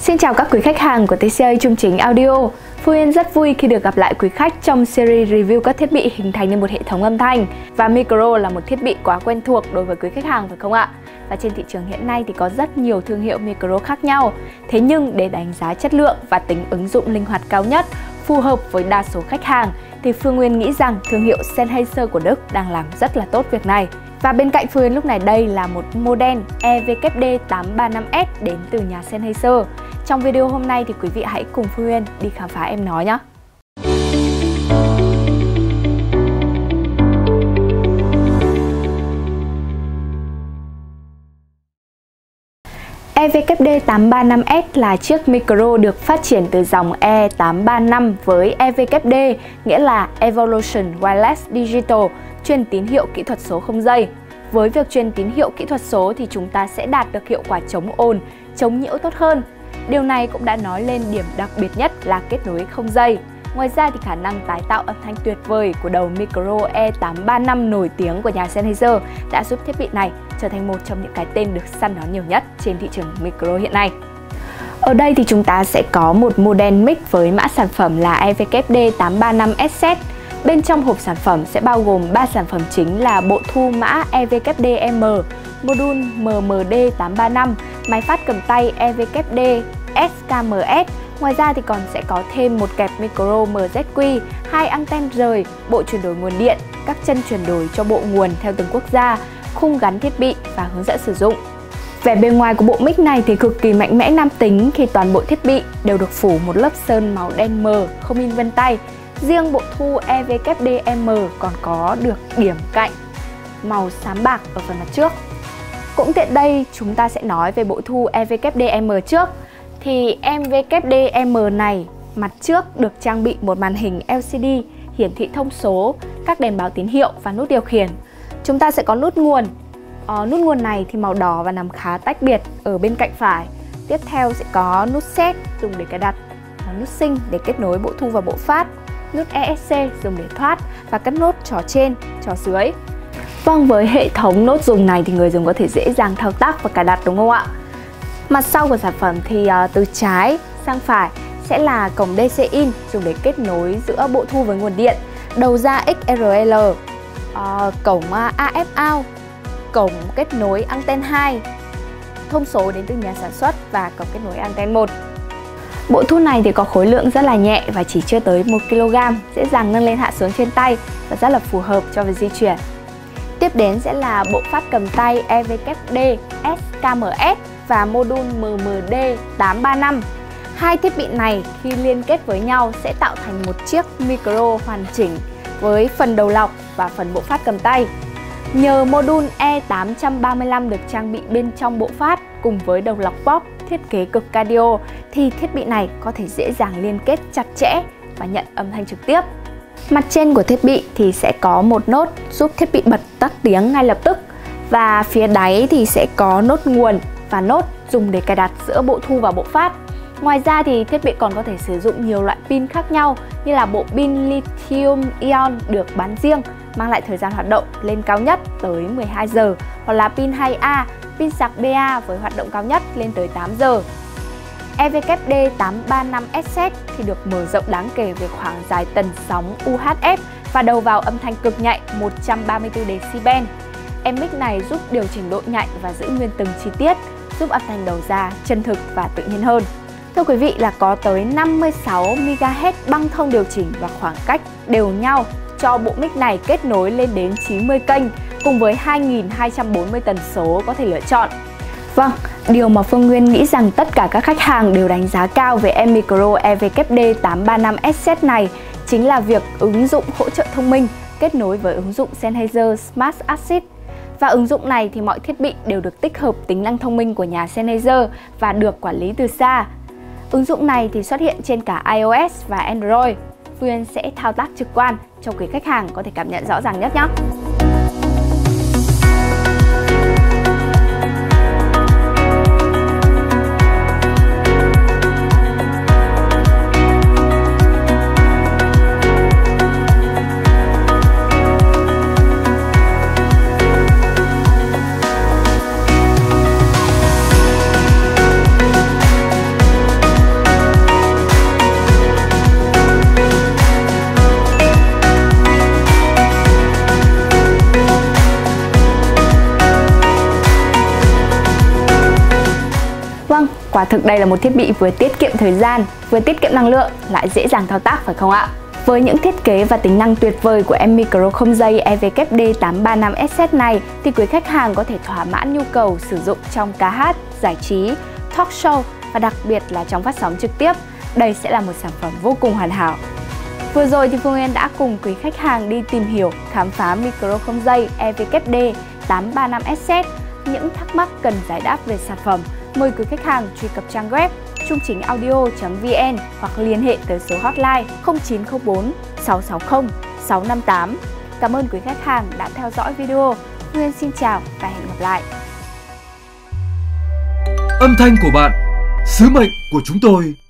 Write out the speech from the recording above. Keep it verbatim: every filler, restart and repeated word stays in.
Xin chào các quý khách hàng của tê xê a Trung Chính Audio. Phương Yên rất vui khi được gặp lại quý khách trong series review các thiết bị hình thành nên một hệ thống âm thanh. Và micro là một thiết bị quá quen thuộc đối với quý khách hàng phải không ạ? Và trên thị trường hiện nay thì có rất nhiều thương hiệu micro khác nhau. Thế nhưng để đánh giá chất lượng và tính ứng dụng linh hoạt cao nhất, phù hợp với đa số khách hàng, thì Phương Nguyên nghĩ rằng thương hiệu Sennheiser của Đức đang làm rất là tốt việc này. Và bên cạnh Phương Nguyên lúc này đây là một model E V K D tám ba năm S đến từ nhà Sennheiser. Trong video hôm nay thì quý vị hãy cùng Phương Nguyên đi khám phá em nó nhé. E V K D tám ba năm S là chiếc micro được phát triển từ dòng E tám ba năm với E V K D, nghĩa là Evolution Wireless Digital, truyền tín hiệu kỹ thuật số không dây. Với việc truyền tín hiệu kỹ thuật số thì chúng ta sẽ đạt được hiệu quả chống ồn, chống nhiễu tốt hơn. Điều này cũng đã nói lên điểm đặc biệt nhất là kết nối không dây. Ngoài ra thì khả năng tái tạo âm thanh tuyệt vời của đầu micro E tám ba năm nổi tiếng của nhà Sennheiser đã giúp thiết bị này trở thành một trong những cái tên được săn đón nhiều nhất trên thị trường micro hiện nay. Ở đây thì chúng ta sẽ có một model mic với mã sản phẩm là E V K D tám ba năm S Z. Bên trong hộp sản phẩm sẽ bao gồm ba sản phẩm chính là bộ thu mã E V K D M, module M M D tám ba năm, máy phát cầm tay E V K D S K M S. Ngoài ra thì còn sẽ có thêm một kẹp micro M Z Q, hai anten rời, bộ chuyển đổi nguồn điện, các chân chuyển đổi cho bộ nguồn theo từng quốc gia, khung gắn thiết bị và hướng dẫn sử dụng. Vẻ bề ngoài của bộ mic này thì cực kỳ mạnh mẽ nam tính khi toàn bộ thiết bị đều được phủ một lớp sơn màu đen mờ không in vân tay. Riêng bộ thu E V K D M còn có được điểm cạnh màu xám bạc ở phần mặt trước. Cũng tiện đây chúng ta sẽ nói về bộ thu E V K D M trước. Thì E V K D M này mặt trước được trang bị một màn hình L C D hiển thị thông số, các đèn báo tín hiệu và nút điều khiển. Chúng ta sẽ có nút nguồn. Ờ, nút nguồn này thì màu đỏ và nằm khá tách biệt ở bên cạnh phải. Tiếp theo sẽ có nút set dùng để cài đặt, nút sync để kết nối bộ thu và bộ phát, nút E S C dùng để thoát và các nút trỏ trên, trỏ dưới. Vâng, với hệ thống nốt dùng này thì người dùng có thể dễ dàng thao tác và cài đặt đúng không ạ? Mặt sau của sản phẩm thì uh, từ trái sang phải sẽ là cổng D C in dùng để kết nối giữa bộ thu với nguồn điện, đầu ra X R L, uh, cổng uh, A F out, cổng kết nối anten hai, thông số đến từ nhà sản xuất và cổng kết nối anten một. Bộ thu này thì có khối lượng rất là nhẹ và chỉ chưa tới một ki lô gam, dễ dàng nâng lên hạ xuống trên tay và rất là phù hợp cho việc di chuyển. Tiếp đến sẽ là bộ phát cầm tay E V K D S K M S và module M M D tám ba năm. Hai thiết bị này khi liên kết với nhau sẽ tạo thành một chiếc micro hoàn chỉnh với phần đầu lọc và phần bộ phát cầm tay. Nhờ module E tám ba lăm được trang bị bên trong bộ phát cùng với đầu lọc pop thiết kế cực cardio thì thiết bị này có thể dễ dàng liên kết chặt chẽ và nhận âm thanh trực tiếp. Mặt trên của thiết bị thì sẽ có một nốt giúp thiết bị bật tắt tiếng ngay lập tức, và phía đáy thì sẽ có nốt nguồn và nốt dùng để cài đặt giữa bộ thu và bộ phát. Ngoài ra thì thiết bị còn có thể sử dụng nhiều loại pin khác nhau như là bộ pin lithium ion được bán riêng, mang lại thời gian hoạt động lên cao nhất tới mười hai giờ, hoặc là pin hai A, pin sạc B A với hoạt động cao nhất lên tới tám giờ. E V K D tám ba năm S Z thì được mở rộng đáng kể về khoảng dài tần sóng U H F và đầu vào âm thanh cực nhạy một trăm ba mươi tư decibel. Em mic này giúp điều chỉnh độ nhạy và giữ nguyên từng chi tiết, giúp âm thanh đầu ra chân thực và tự nhiên hơn. Thưa quý vị là có tới năm mươi sáu mê ga héc băng thông điều chỉnh và khoảng cách đều nhau cho bộ mic này kết nối lên đến chín mươi kênh cùng với hai nghìn hai trăm bốn mươi tần số có thể lựa chọn. Vâng, điều mà Phương Nguyên nghĩ rằng tất cả các khách hàng đều đánh giá cao về em micro E V K D tám ba năm S Z này chính là việc ứng dụng hỗ trợ thông minh kết nối với ứng dụng Sennheiser Smart Assist. Và ứng dụng này thì mọi thiết bị đều được tích hợp tính năng thông minh của nhà Sennheiser và được quản lý từ xa. Ứng dụng này thì xuất hiện trên cả iOS và Android. Phương Nguyên sẽ thao tác trực quan cho quý khách hàng có thể cảm nhận rõ ràng nhất nhé. Vâng, quả thực đây là một thiết bị vừa tiết kiệm thời gian, vừa tiết kiệm năng lượng, lại dễ dàng thao tác phải không ạ? Với những thiết kế và tính năng tuyệt vời của em micro không dây e vê kép đê tám ba năm S Z này thì quý khách hàng có thể thỏa mãn nhu cầu sử dụng trong ca hát, giải trí, talk show và đặc biệt là trong phát sóng trực tiếp. Đây sẽ là một sản phẩm vô cùng hoàn hảo. Vừa rồi thì Phương Nguyên đã cùng quý khách hàng đi tìm hiểu, khám phá micro không dây e vê kép đê tám ba năm S Z. Những thắc mắc cần giải đáp về sản phẩm, mời quý khách hàng truy cập trang web trung chính audio chấm vn hoặc liên hệ tới số hotline không chín không bốn sáu sáu không sáu năm tám. Cảm ơn quý khách hàng đã theo dõi video. Nguyên xin chào và hẹn gặp lại. Âm thanh của bạn, sứ mệnh của chúng tôi.